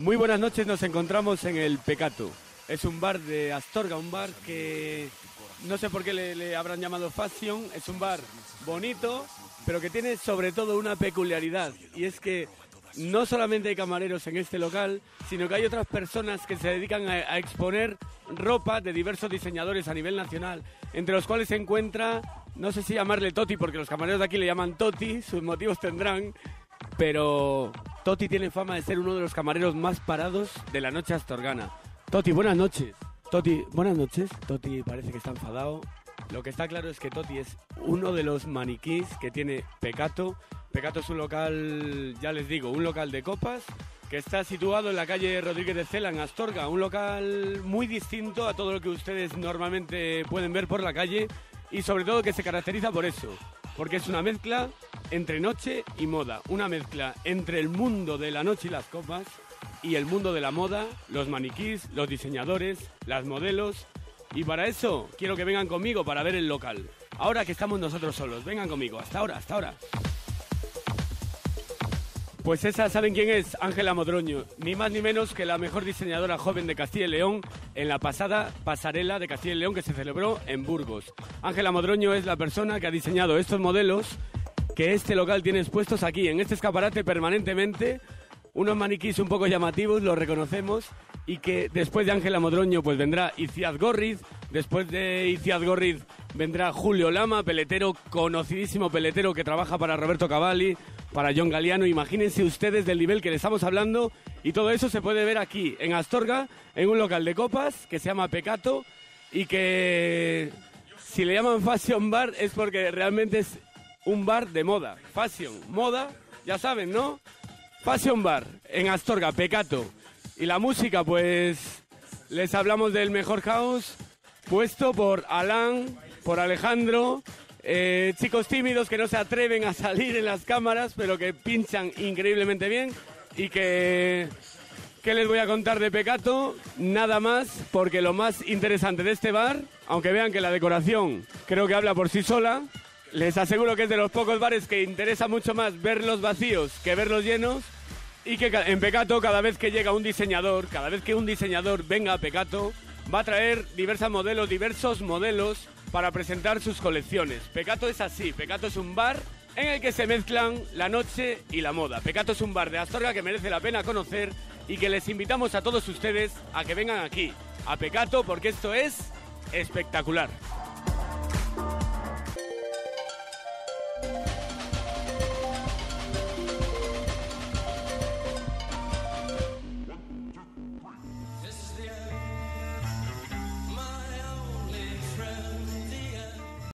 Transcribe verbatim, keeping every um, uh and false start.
Muy buenas noches, nos encontramos en el Pecato. Es un bar de Astorga, un bar que no sé por qué le, le habrán llamado Fashion. Es un bar bonito, pero que tiene sobre todo una peculiaridad, y es que no solamente hay camareros en este local, sino que hay otras personas que se dedican a, a exponer ropa de diversos diseñadores a nivel nacional, entre los cuales se encuentra, no sé si llamarle Toti, porque los camareros de aquí le llaman Toti, sus motivos tendrán, pero Toti tiene fama de ser uno de los camareros más parados de la noche astorgana. Toti, buenas noches. Toti, buenas noches. Toti parece que está enfadado. Lo que está claro es que Toti es uno de los maniquís que tiene Pecato. Pecato es un local, ya les digo, un local de copas que está situado en la calle Rodríguez de Cela, en Astorga. Un local muy distinto a todo lo que ustedes normalmente pueden ver por la calle, y sobre todo que se caracteriza por eso, porque es una mezcla entre noche y moda. Una mezcla entre el mundo de la noche y las copas y el mundo de la moda, los maniquís, los diseñadores, las modelos. Y para eso quiero que vengan conmigo para ver el local. Ahora que estamos nosotros solos, vengan conmigo. Hasta ahora, hasta ahora. Pues esa, ¿saben quién es? Ángela Modroño. Ni más ni menos que la mejor diseñadora joven de Castilla y León en la pasada pasarela de Castilla y León que se celebró en Burgos. Ángela Modroño es la persona que ha diseñado estos modelos que este local tiene expuestos aquí, en este escaparate permanentemente. Unos maniquís un poco llamativos, lo reconocemos, y que después de Ángela Modroño pues vendrá Iciaz Gorriz, después de Iciaz Gorriz vendrá Julio Lama, peletero, conocidísimo peletero que trabaja para Roberto Cavalli, para John Galliano. Imagínense ustedes del nivel que le estamos hablando, y todo eso se puede ver aquí en Astorga, en un local de copas que se llama Pecato, y que si le llaman Fashion Bar es porque realmente es un bar de moda. Fashion, moda, ya saben, ¿no? Fashion Bar, en Astorga, Pecato. Y la música, pues les hablamos del mejor house, puesto por Alan, por Alejandro, eh, chicos tímidos que no se atreven a salir en las cámaras, pero que pinchan increíblemente bien. Y que, ¿qué les voy a contar de Pecato? Nada más, porque lo más interesante de este bar, aunque vean que la decoración creo que habla por sí sola, les aseguro que es de los pocos bares que interesa mucho más verlos vacíos que verlos llenos. Y que en Pecato, cada vez que llega un diseñador, cada vez que un diseñador venga a Pecato, va a traer diversos modelos, diversos modelos para presentar sus colecciones. Pecato es así, Pecato es un bar en el que se mezclan la noche y la moda. Pecato es un bar de Astorga que merece la pena conocer, y que les invitamos a todos ustedes a que vengan aquí, a Pecato, porque esto es espectacular.